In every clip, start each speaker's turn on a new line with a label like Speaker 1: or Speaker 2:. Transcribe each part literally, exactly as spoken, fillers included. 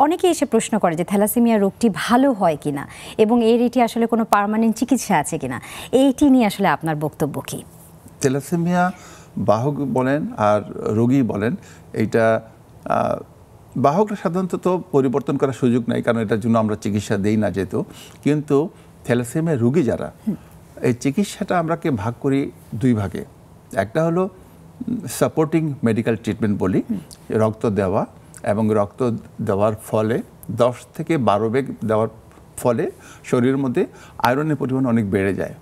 Speaker 1: অনেকে এসে প্রশ্ন করে যে থ্যালাসেমিয়া রোগটি ভালো হয় কিনা এবং এর এটি আসলে কোনো পার্মানেন্ট চিকিৎসা আছে কিনা, এইটি নিয়ে আসলে আপনার বক্তব্য কি?
Speaker 2: থ্যালাসেমিয়া বাহক বলেন আর রোগী বলেন, এইটা বাহকরা সাধারণত তো পরিবর্তন করার সুযোগ নাই, কারণ এটার জন্য আমরা চিকিৎসা দেই না যেহেতু। কিন্তু থ্যালাসেমিয়া রোগী যারা, এই চিকিৎসাটা আমরাকে ভাগ করি দুই ভাগে। একটা হলো সাপোর্টিং মেডিকেল ট্রিটমেন্ট বলি, রক্ত দেওয়া, এবং রক্ত দেওয়ার ফলে দশ থেকে বারো বেগ দেওয়ার ফলে শরীরের মধ্যে আয়রনের পরিমাণ অনেক বেড়ে যায়,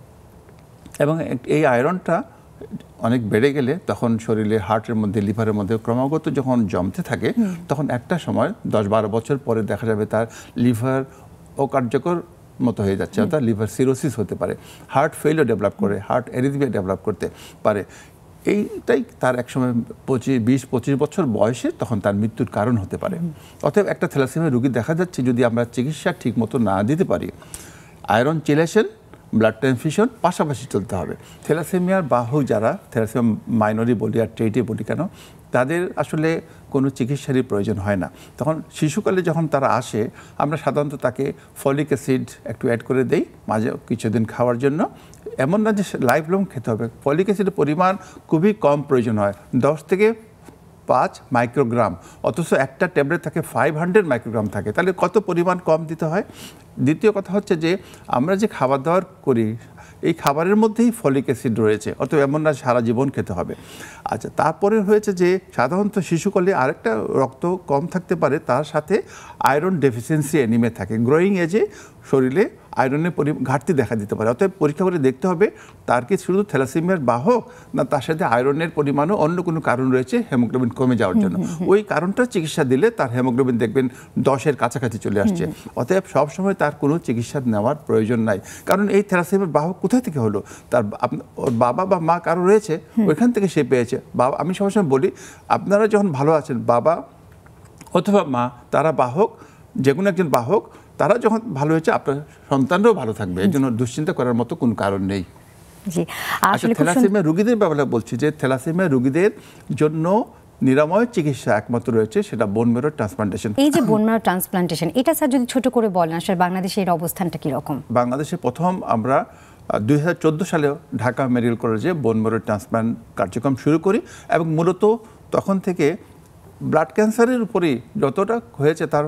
Speaker 2: এবং এই আয়রনটা অনেক বেড়ে গেলে তখন শরীরে হার্টের মধ্যে লিভারের মধ্যে ক্রমাগত যখন জমতে থাকে, তখন একটা সময় দশ বারো বছর পরে দেখা যাবে তার লিভার অকার্যকর মতো হয়ে যাচ্ছে, অর্থাৎ লিভার সিরোসিস হতে পারে, হার্ট ফেইলিওর ডেভেলপ করে, হার্ট অ্যারিথমিয়া ডেভেলপ করতে পারে। এইটাই তার একসময় পঁচিশ বিশ পঁচিশ বছর বয়সে তখন তার মৃত্যুর কারণ হতে পারে। অতএব একটা থ্যালাসেমিয়া রোগী দেখা যাচ্ছে যদি আমরা চিকিৎসা ঠিক মতো না দিতে পারি, আয়রন চেলেশন, ব্লাড ট্রান্সফিউশন পাশাপাশি চলতে হবে। থ্যালাসেমিয়ার বাহক যারা, থ্যালাসেমিয়া মাইনরি বলি আর ট্রেটে বলি কেন, তাদের আসলে কোনো চিকিৎসারই প্রয়োজন হয় না। তখন শিশুকালে যখন তারা আসে, আমরা সাধারণত তাকে ফলিক অ্যাসিড একটু অ্যাড করে দেই মাঝে কিছুদিন খাওয়ার জন্য। এমন না যে লাইফ লং খেতে হবে, ফলিক অ্যাসিডের পরিমাণ খুবই কম প্রয়োজন হয়, দশ থেকে পাঁচ মাইক্রোগ্রাম, অথচ একটা ট্যাবলেট থাকে ফাইভ হান্ড্রেড মাইক্রোগ্রাম থাকে, তাহলে কত পরিমাণ কম দিতে হয়। দ্বিতীয় কথা হচ্ছে যে আমরা যে খাবার দাবার করি, এই খাবারের মধ্যেই ফলিক অ্যাসিড রয়েছে, অতএব এমন না সারা জীবন খেতে হবে। আচ্ছা, তারপরে হয়েছে যে সাধারণত শিশুকালে আরেকটা রক্ত কম থাকতে পারে, তার সাথে আয়রন ডেফিসিয়েন্সি অ্যানিমিয়া থাকে, গ্রোয়িং এজে শরীরে আয়রনের পরি ঘাটতি দেখা দিতে পারে। অতএব পরীক্ষা করে দেখতে হবে তার কি শুধু থ্যালাসেমিয়ার বাহক, না তার সাথে আয়রনের পরিমাণও অন্য কোনো কারণ রয়েছে হেমোগ্লোবিন কমে যাওয়ার জন্য। ওই কারণটা চিকিৎসা দিলে তার হেমোগ্লোবিন দেখবেন দশের কাছাকাছি চলে আসছে। অতএব সবসময় তার কোনো চিকিৎসা নেওয়ার প্রয়োজন নাই, কারণ এই থ্যালাসেমিয়ার বাহক কোথা থেকে হলো, তার ওর বাবা বা মা কারো রয়েছে, ওইখান থেকে সে পেয়েছে। বাবা, আমি সবসময় বলি আপনারা যখন ভালো আছেন, বাবা অথবা মা তারা বাহক, যে কোনো একজন বাহক, তারা যখন ভালো হয়েছে আপনার সন্তানরাও ভালো থাকবে, এর জন্য দুশ্চিন্তা করার মতো কোনো কারণ নেই।
Speaker 1: জি,
Speaker 2: আসলে থ্যালাসেমিয়া রোগীদের ব্যাপারে বলছি যে থ্যালাসেমিয়া রোগীদের জন্য নিরাময় চিকিৎসা একমাত্র রয়েছে, সেটা বোন ম্যারো ট্রান্সপ্লান্টেশন।
Speaker 1: এই যে বোন ম্যারো ট্রান্সপ্লান্টেশন, এটা স্যার যদি ছোট করে বলেন আসলে বাংলাদেশে এর অবস্থানটা কীরকম?
Speaker 2: বাংলাদেশে প্রথম আমরা দুই হাজার চোদ্দো সালে ঢাকা মেডিকেল কলেজে বোন ম্যারো ট্রান্সপ্লান্ট কার্যক্রম শুরু করি, এবং মূলত তখন থেকে ব্লাড ক্যান্সারের উপরেই যতটা হয়েছে তার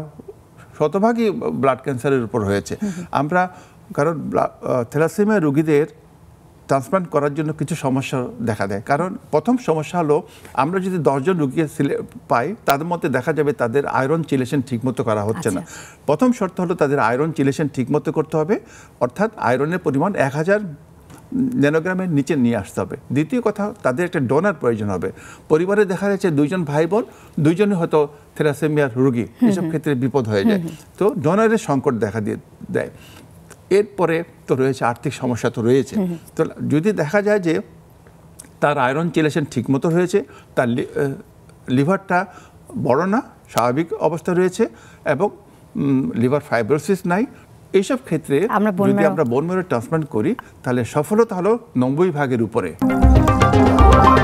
Speaker 2: শতভাগই ব্লাড ক্যান্সারের উপর হয়েছে। আমরা কারণ থ্যালাসেমিয়া রোগীদের ট্রান্সপ্লান্ট করার জন্য কিছু সমস্যা দেখা দেয়। কারণ প্রথম সমস্যা হলো, আমরা যদি দশজন রোগী পাই, তাদের মধ্যে দেখা যাবে তাদের আয়রন চিলেশন ঠিকমতো করা হচ্ছে না। প্রথম শর্ত হলো তাদের আয়রন চিলেশন ঠিকমতো করতে হবে, অর্থাৎ আয়রনের পরিমাণ এক হাজার ন্যানোগ্রামের নিচে নিয়ে আসতে হবে। দ্বিতীয় কথা, তাদের একটা ডোনার প্রয়োজন হবে। পরিবারে দেখা যাচ্ছে দুইজন ভাই বোন, দুইজনই হয়তো থ্যালাসেমিয়ার রোগী, এসব ক্ষেত্রে বিপদ হয়ে যায়, তো ডোনারের সংকট দেখা দিয়ে দেয়। এরপরে তো রয়েছে আর্থিক সমস্যা তো রয়েছে। তো যদি দেখা যায় যে তার আয়রন চিলেশন ঠিকমতো হয়েছে, তার লিভারটা বড় না, স্বাভাবিক অবস্থা রয়েছে, এবং লিভার ফাইব্রোসিস নাই, এইসব ক্ষেত্রে যদি আমরা বোন ম্যারো ট্রান্সপ্লান্ট করি, তাহলে সফলতা হলো নব্বই ভাগের উপরে।